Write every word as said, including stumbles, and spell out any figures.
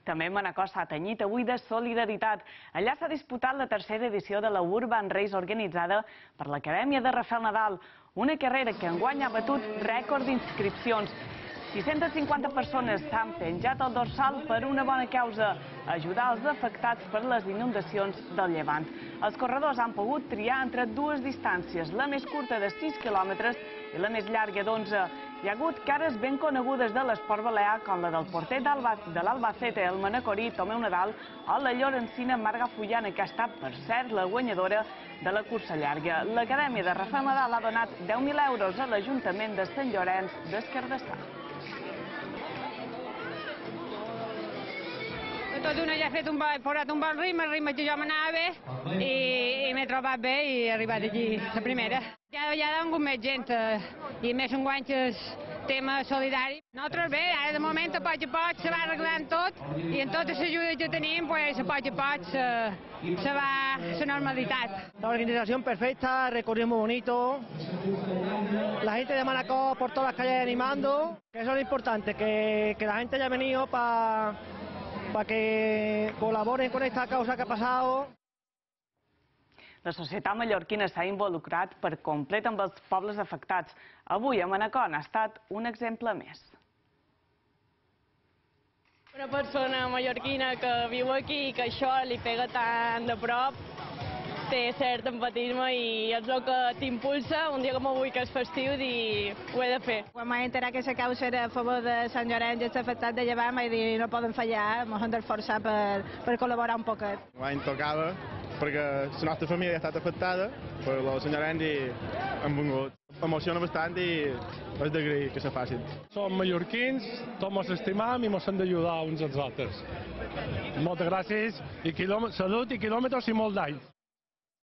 També Manacor s'ha tenyit avui de solidaritat. Allà s'ha disputat la tercera edició de la Urban Race organitzada per l'Acadèmia de Rafael Nadal, una carrera que enguany ha batut rècord d'inscripcions. sis-centes cinquanta persones s'han penjat al dorsal per una bona causa, ajudar els afectats per les inundacions del Llevant. Els corredors han pogut triar entre dues distàncies, la més curta de sis quilòmetres i la més llarga d'onze. Hi ha hagut cares ben conegudes de l'esport balear, com la del porter de l'Albacete, el manacorí Tomeu Nadal, o la llorencina Marga Fullana, que ha estat, per cert, la guanyadora de la cursa llarga. L'Acadèmia de Rafael Nadal ha donat deu mil euros a l'Ajuntament de Sant Llorenç des Cardassar. Tot d'una ja he fet un bon, he posat un bon ritme, el ritme que jo m'anava bé i, i m'he trobat bé i he arribat aquí, la primera. Ja, ja ha vingut més gent eh, i més un guany que és tema solidari. Nosaltres bé, ara de moment a poc a poc se va arreglant tot i en totes les ajudes que tenim, pues, a poc a poc se, se va la normalitat. La organización perfecta, el recorrido muy bonito, la gente de Manacor por todas las calles animando, que eso es lo importante, que, que la gente haya venido para para que colaboren con esta causa que ha pasado. La societat mallorquina s'ha involucrat per complet amb els pobles afectats. Avui a Manacor ha estat un exemple més. Una persona mallorquina que viu aquí i que això li pega tan de prop, té cert empatisme i és el que t'impulsa un dia com avui que és festiu i ho he de fer. Quan m'he enterat que la causa era a favor de Sant Llorenç i els afectats de Llevant, vaig dir no poden fallar, ens hem d'esforçar per, per col·laborar un poquet. L'any tocava perquè la nostra família ha estat afectada per el Sant Llorenç i hem vingut. Emociona bastant i és d'agrair que se facin. Som mallorquins, tots ens estimam i ens hem d'ajudar uns als altres. Moltes gràcies, i salut i quilòmetres i molt d'anys.